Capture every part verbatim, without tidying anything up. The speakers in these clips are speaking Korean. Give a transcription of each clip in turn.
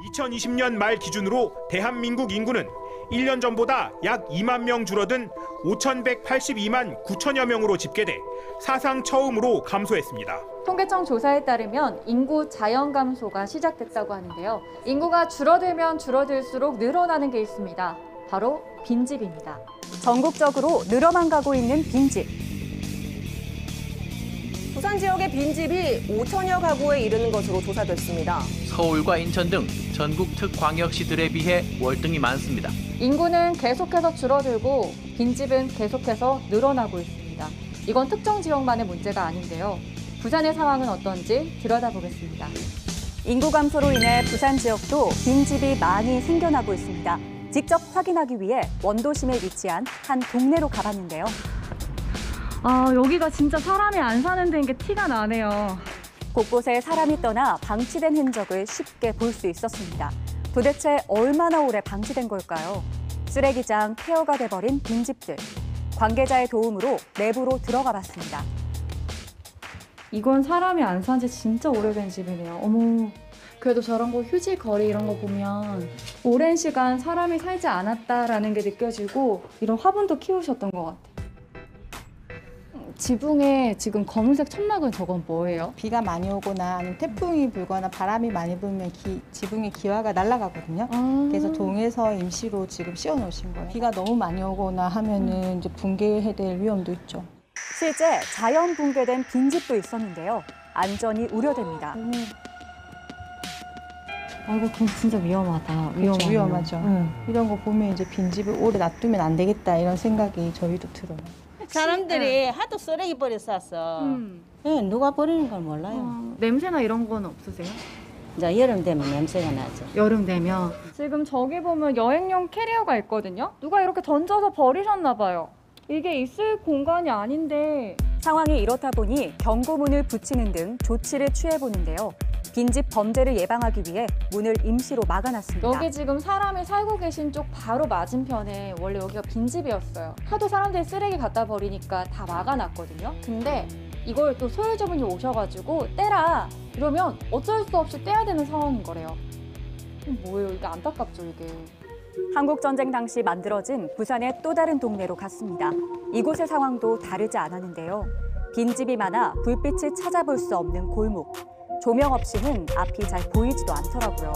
이천이십 년 말 기준으로 대한민국 인구는 일 년 전보다 약 이만 명 줄어든 오천백팔십이만 구천여 명으로 집계돼 사상 처음으로 감소했습니다. 통계청 조사에 따르면 인구 자연 감소가 시작됐다고 하는데요. 인구가 줄어들면 줄어들수록 늘어나는 게 있습니다. 바로 빈집입니다. 전국적으로 늘어만 가고 있는 빈집. 부산 지역의 빈집이 오천여 가구에 이르는 것으로 조사됐습니다. 서울과 인천 등 전국 특광역시들에 비해 월등히 많습니다. 인구는 계속해서 줄어들고 빈집은 계속해서 늘어나고 있습니다. 이건 특정 지역만의 문제가 아닌데요. 부산의 상황은 어떤지 들여다보겠습니다. 인구 감소로 인해 부산 지역도 빈집이 많이 생겨나고 있습니다. 직접 확인하기 위해 원도심에 위치한 한 동네로 가봤는데요. 아, 여기가 진짜 사람이 안 사는 데인 게 티가 나네요. 곳곳에 사람이 떠나 방치된 흔적을 쉽게 볼 수 있었습니다. 도대체 얼마나 오래 방치된 걸까요? 쓰레기장, 폐허가 돼버린 빈집들. 관계자의 도움으로 내부로 들어가 봤습니다. 이건 사람이 안 산 지 진짜 오래된 집이네요. 어머, 그래도 저런 거 휴지 거리 이런 거 보면 오랜 시간 사람이 살지 않았다라는 게 느껴지고 이런 화분도 키우셨던 것 같아요. 지붕에 지금 검은색 천막은 저건 뭐예요? 비가 많이 오거나 아니면 태풍이 불거나 바람이 많이 불면 기, 지붕의 기와가 날아가거든요. 아 그래서 동에서 임시로 지금 씌워 놓으신 거예요. 비가 너무 많이 오거나 하면은 이제 붕괴될 위험도 있죠. 실제 자연 붕괴된 빈집도 있었는데요. 안전이 우려됩니다. 음. 아, 이거 그럼 진짜 위험하다. 그렇죠, 위험하죠. 응. 이런 거 보면 이제 빈집을 오래 놔두면 안 되겠다 이런 생각이 저희도 들어요. 사람들이 하도 쓰레기 버렸었어. 음. 예, 누가 버리는 걸 몰라요. 어, 냄새나 이런 건 없으세요? 이제 여름 되면 냄새가 나죠. 여름 되면. 지금 저기 보면 여행용 캐리어가 있거든요. 누가 이렇게 던져서 버리셨나 봐요. 이게 있을 공간이 아닌데. 상황이 이렇다 보니 경고문을 붙이는 등 조치를 취해보는데요. 빈집 범죄를 예방하기 위해 문을 임시로 막아놨습니다. 여기 지금 사람이 살고 계신 쪽 바로 맞은편에 원래 여기가 빈집이었어요. 하도 사람들이 쓰레기 갖다 버리니까 다 막아놨거든요. 근데 이걸 또 소유주분이 오셔가지고 떼라 이러면 어쩔 수 없이 떼야 되는 상황인 거래요. 뭐예요? 이게 안타깝죠, 이게. 한국전쟁 당시 만들어진 부산의 또 다른 동네로 갔습니다. 이곳의 상황도 다르지 않았는데요. 빈집이 많아 불빛을 찾아볼 수 없는 골목. 조명 없이는 앞이 잘 보이지도 않더라고요.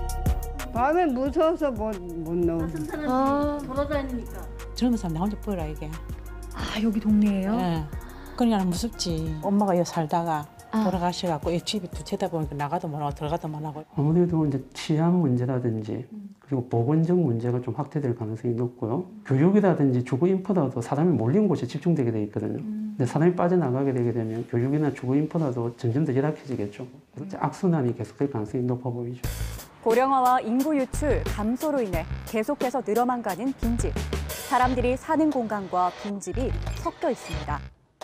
밤에 무서워서 못, 못 나오죠. 아, 돌아다니니까. 젊은 사람 나 혼자 보이라 이게. 아 여기 동네예요? 예. 그러니까 무섭지. 엄마가 여기 살다가 아. 돌아가셔갖고 이 집이 두 채다 보니까 나가도 못하고 들어가도 못하고. 아무래도 이제 치안 문제라든지 그리고 보건적 문제가 좀 확대될 가능성이 높고요. 교육이라든지 주거 인프라도 사람이 몰린 곳에 집중되게 돼 있거든요. 음. 근데 사람이 빠져나가게 되게 되면 교육이나 주거 인프라도 점점 더 열악해지겠죠. 그래서 악순환이 계속될 가능성이 높아 보이죠. 고령화와 인구 유출, 감소로 인해 계속해서 늘어만 가는 빈집. 사람들이 사는 공간과 빈집이 섞여 있습니다.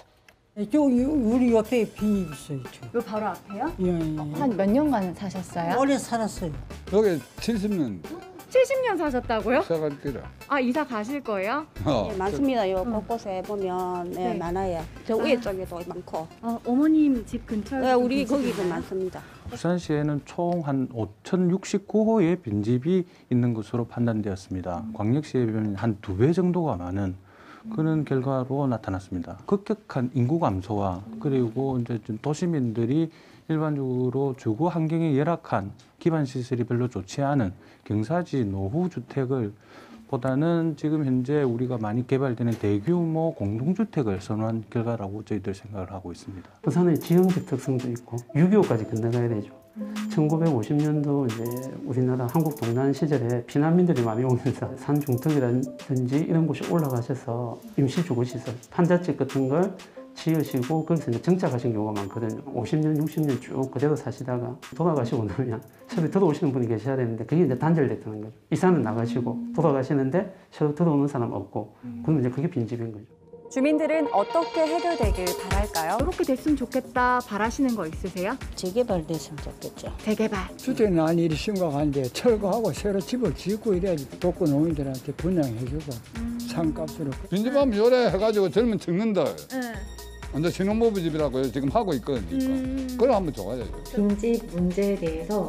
저기 우리 옆에 빈집 있어요. 요 바로 앞에요? 예, 예. 한 몇 년간 사셨어요? 오래 살았어요. 여기 칠십 년 칠십 년 사셨다고요? 시작할 때라. 아 이사 가실 거예요? 어. 예, 많습니다. 요 곳곳에 보면 예, 네. 많아요. 저 위에 쪽에도 많고. 아 어머님 집 근처에 예, 우리 거기도 많습니다. 부산시에는 총 한 오천육십구 호의 빈집이 있는 것으로 판단되었습니다. 음. 광역시에 비하면 한 두 배 정도가 많은 그런 결과로 나타났습니다. 급격한 인구 감소와 그리고 이제 좀 도시민들이 일반적으로 주거 환경이 열악한 기반 시설이 별로 좋지 않은 경사지 노후 주택을 보다는 지금 현재 우리가 많이 개발되는 대규모 공동주택을 선호한 결과라고 저희들 생각을 하고 있습니다. 부산의 지형적 특성도 있고 육이오까지 건너가야 되죠. 천구백오십 년도 이제 우리나라 한국 동란 시절에 피난민들이 많이 오면서 산중턱이라든지 이런 곳에 올라가셔서 임시주거시설, 판잣집 같은 걸 지으시고 거기서 이제 정착하신 경우가 많거든요. 오십 년, 육십 년 쭉 그대로 사시다가 돌아가시고 나면 새로 들어오시는 분이 계셔야 되는데 그게 이제 단절됐다는 거죠. 이사는 나가시고 돌아가시는데 새로 들어오는 사람 없고 그러면 이제 그게 빈집인 거죠. 주민들은 어떻게 해결되길 바랄까요? 이렇게 됐으면 좋겠다 바라시는 거 있으세요? 재개발됐으면 좋겠죠. 재개발. 주택 난 일이 심각한데 철거하고 새로 집을 짓고 이래야지 독거 노인들한테 분양해주고 음. 상값으로. 빈집하면 요래 해가지고 젊은 청년들 네. 완전 신혼부부 집이라고 지금 하고 있거든요. 음. 그걸 한번 좋아야죠. 빈집 문제에 대해서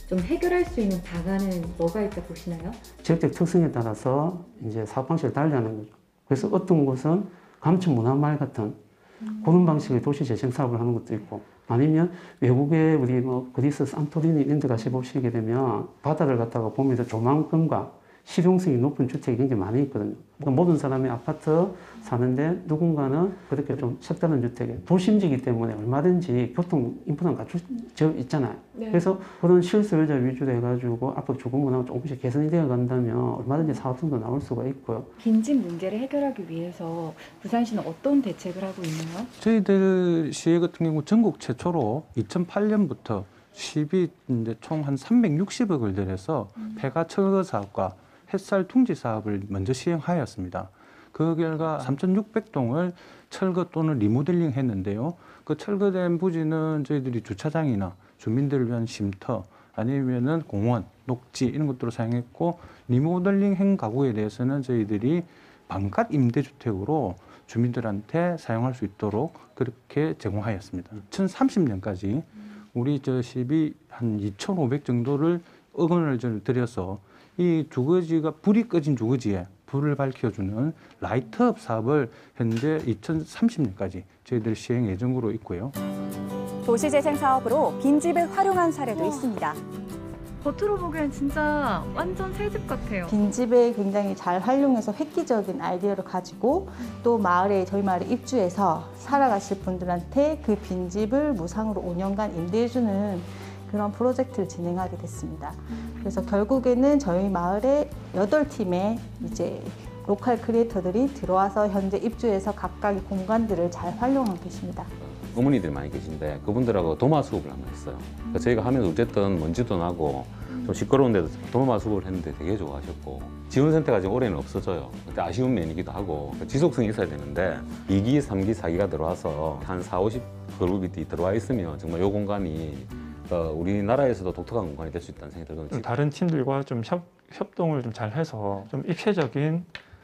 좀 해결할 수 있는 방안은 뭐가 있다 보시나요? 지역적 특성에 따라서 이제 사업 방식을 달리하는 거죠. 그래서 어떤 곳은 감천 문화마을 같은 그런 방식의 도시 재생 사업을 하는 것도 있고, 아니면 외국에 우리 뭐 그리스 산토리니 이런 데 가시보시게 되면 바다를 갖다가 보면서 조망권과 실용성이 높은 주택이 굉장히 많이 있거든요. 그러니까 모든 사람이 아파트 사는데 누군가는 그렇게 좀 색다른 주택에, 도심지기 때문에 얼마든지 교통 인프라가 갖춰져 있잖아요. 네. 그래서 그런 실소유자 위주로 해가지고 앞으로 조금 문화가 조금씩 개선이 되어 간다면 얼마든지 사업성도 나올 수가 있고요. 빈집 문제를 해결하기 위해서 부산시는 어떤 대책을 하고 있나요? 저희들 시의 같은 경우 전국 최초로 이천팔 년부터 시비 이제 총 한 삼백육십억을 들여서 음. 폐가 철거 사업과 햇살 둥지 사업을 먼저 시행하였습니다. 그 결과 삼천육백 동을 철거 또는 리모델링 했는데요. 그 철거된 부지는 저희들이 주차장이나 주민들을 위한 쉼터 아니면은 공원, 녹지 이런 것들을 사용했고, 리모델링 한 가구에 대해서는 저희들이 반값 임대주택으로 주민들한테 사용할 수 있도록 그렇게 제공하였습니다. 이천삼십 년까지 우리 저 시비 한 이천오백 정도를 억원을 들여서 이 주거지가 불이 꺼진 주거지에 불을 밝혀주는 라이트업 사업을 현재 이천삼십 년까지 저희들 시행 예정으로 있고요. 도시재생 사업으로 빈집을 활용한 사례도 있습니다. 겉으로 보기엔 진짜 완전 새집 같아요. 빈집을 굉장히 잘 활용해서 획기적인 아이디어를 가지고 또 마을에 저희 마을에 입주해서 살아가실 분들한테 그 빈집을 무상으로 오 년간 임대해주는 그런 프로젝트를 진행하게 됐습니다. 그래서 결국에는 저희 마을에 여덟 팀의 이제 로컬 크리에이터들이 들어와서 현재 입주해서 각각의 공간들을 잘 활용하고 계십니다. 어머니들이 많이 계신데 그분들하고 도마 수업을 한번 했어요. 그러니까 저희가 하면서 어쨌든 먼지도 나고 좀 시끄러운데도 도마 수업을 했는데 되게 좋아하셨고, 지원 선택가 지금 올해는 없어져요. 근데 아쉬운 면이기도 하고 지속성이 있어야 되는데 이 기, 삼 기, 사 기가 들어와서 한 사오십 그룹이 들어와 있으면 정말 이 공간이 우리나라에서도 독특한 공간이 될 수 있다는 생각이 들거든요. 다른 팀들과 좀 협, 협동을 좀 잘 해서 좀 입체적인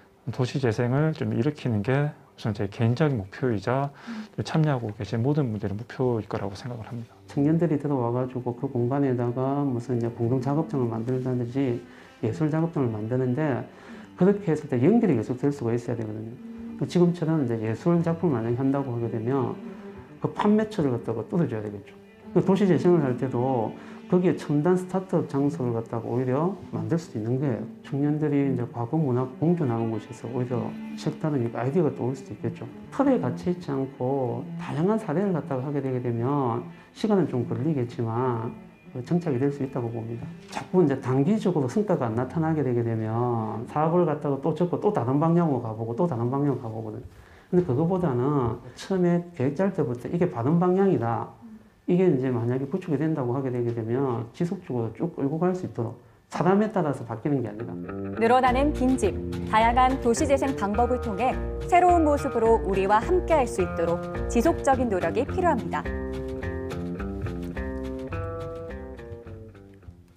도시 재생을 좀 일으키는 게 우선 제 개인적인 목표이자 참여하고 계신 모든 분들의 목표일 거라고 생각을 합니다. 청년들이 들어와가지고 그 공간에다가 무슨 이제 공동 작업장을 만들든지 예술 작업장을 만드는데, 그렇게 했을 때 연결이 계속 될 수가 있어야 되거든요. 지금처럼 이제 예술 작품을 만약에 한다고 하게 되면 그 판매처를 갖다가 뚫어줘야 되겠죠. 도시 재생을 할 때도 거기에 첨단 스타트업 장소를 갖다가 오히려 만들 수도 있는 거예요. 청년들이 이제 과거 문화 공존하는 곳에서 오히려 색다른 아이디어가 떠올 수도 있겠죠. 틀에 갇혀 있지 않고 다양한 사례를 갖다가 하게 되게 되면 시간은 좀 걸리겠지만 정착이 될 수 있다고 봅니다. 자꾸 이제 단기적으로 성과가 안 나타나게 되게 되면 사업을 갖다가 또 접고 또 다른 방향으로 가보고 또 다른 방향으로 가보거든요. 근데 그거보다는 처음에 계획 짤 때부터 이게 바른 방향이다. 이게 이제 만약에 구축이 된다고 하게 되게 되면 지속적으로 쭉 끌고 갈 수 있도록, 사람에 따라서 바뀌는 게 아니라. 늘어나는 빈집, 다양한 도시재생 방법을 통해 새로운 모습으로 우리와 함께할 수 있도록 지속적인 노력이 필요합니다.